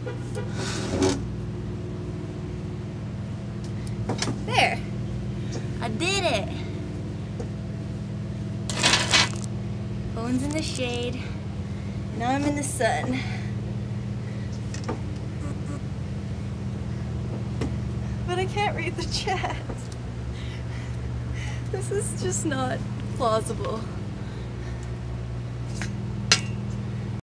There. I did it. Phone's in the shade. Now I'm in the sun. But I can't read the chat. This is just not plausible.